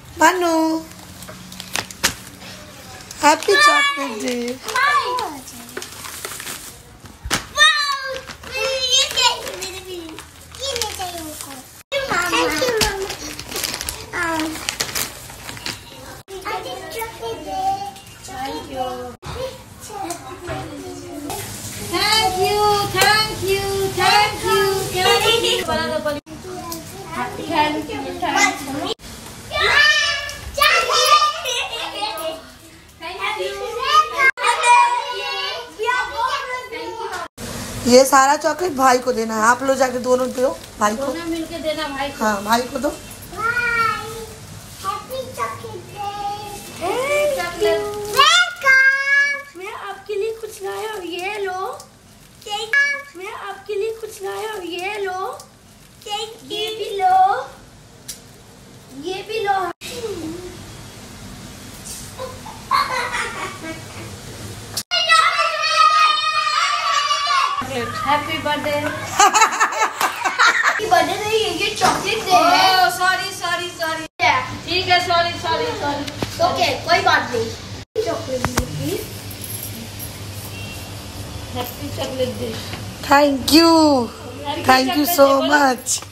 Manu, happy chocolate day. ये सारा chocolate भाई को देना है। आप लोग जाके दोनों दो भाई को, दोनों मिलके देना भाई को। हाँ भाई को दो। मैं आपके लिए कुछ लाया हूँ, ये लो। मैं आपके लिए कुछ लाया हूँ, ये लो। ये भी लो, ये भी लो। Happy birthday. बर्थडे नहीं है, ये चॉकलेट डे है। Sorry sorry sorry. ठीक है, सॉरी सॉरी सॉरी। ओके, कोई बात नहीं। Chocolate day please. Happy chocolate day. Thank you so much.